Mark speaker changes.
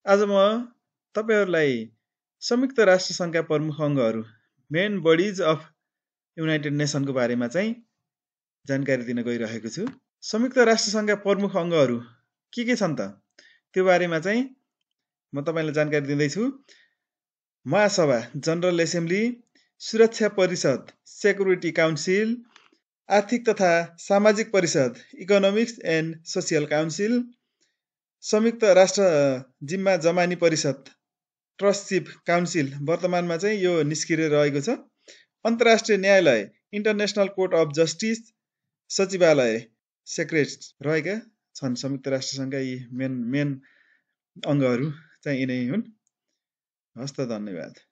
Speaker 1: आज म तपाईहरुलाई संयुक्त राष्ट्र संघका प्रमुख अङ्गहरू मेन बडिज अफ युनाइटेड नेसनको बारेमा चाहिँ जानकारी दिन गइरहेको छु। संयुक्त राष्ट्र संघका प्रमुख अङ्गहरू के छन् त? त्यो बारेमा चाहिँ म तपाईलाई जानकारी दिँदैछु। महासभा जनरल एसेम्ब्ली, सुरक्षा परिषद सेक्युरिटी काउन्सिल, आर्थिक तथा सामाजिक परिषद इकोनोमिक्स एन्ड सोसियल काउन्सिल, संयुक्त राष्ट्र जिम्मा जमानी परिषद ट्रस्टशिप काउन्सिल वर्तमानमा चाहिँ यो निष्क्रिय रहेको छ। अन्तर्राष्ट्रिय न्यायालय इन्टरनेसनल कोर्ट अफ जस्टिस सचिवालय सेक्रेट रहेका छन्। संयुक्त राष्ट्र संघका यी मेन अङ्गहरू चाहिँ यिनै हुन्। हस्त धन्यवाद।